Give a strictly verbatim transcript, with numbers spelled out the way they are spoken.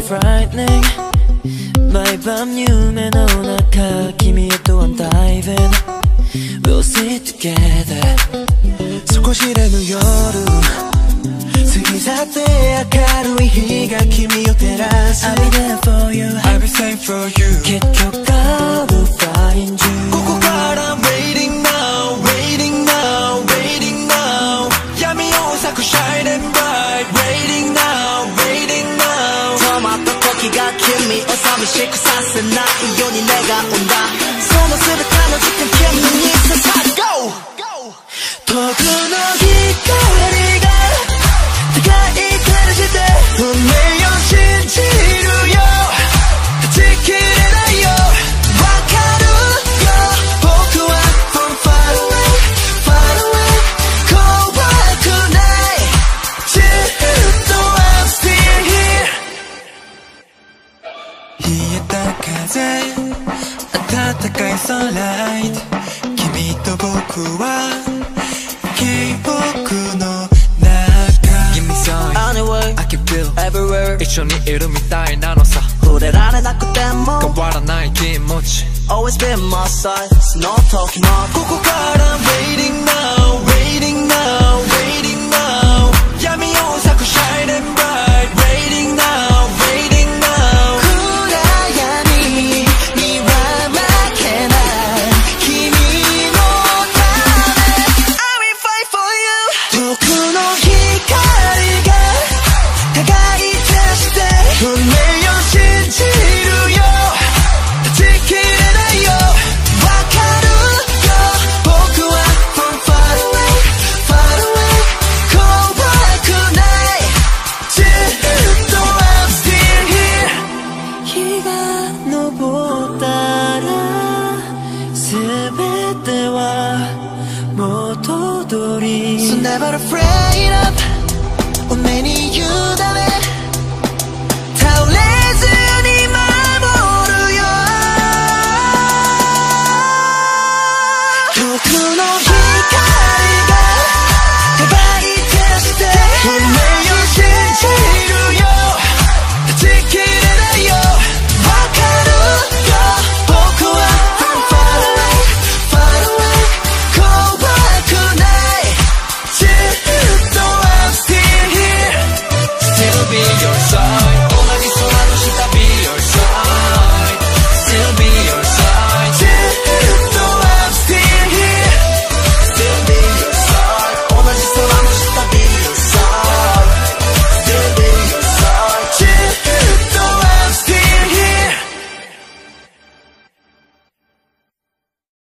frightening 毎晩夢の中君へと I'm diving We'll sit together 底知れぬ夜過ぎ去って明るい日が君を照らす I'll be there for you I'll be safe for you 結局 I will find you ここから waiting now waiting now waiting now 闇を咲く shining bright waiting now waiting now 止まった時が君を寂しくさせないように願うんだその全ての時間君に捧げ Go! 遠くの光が高い感じで運命を信じるよ断ち切れないよわかるよ僕は from far away far away 怖くないずっと I'm still here 冷えた風暖かい sunlight 君と僕は記憶の中 Give me sign Anyway I can feel everywhere 一緒にいるみたいなのさ触れられなくても変わらない気持ち Always be my side その時もここから waiting now waiting now waiting now 闇を咲く shining bright waiting now waiting now 暗闇には負けない君のため I will fight for you 遠くの光が輝いてして運命を信じるよ断ち切れないよわかるよ僕は from far away far away 怖くないずっと I'm still here 日が昇ったら全ては元通り So never afraid of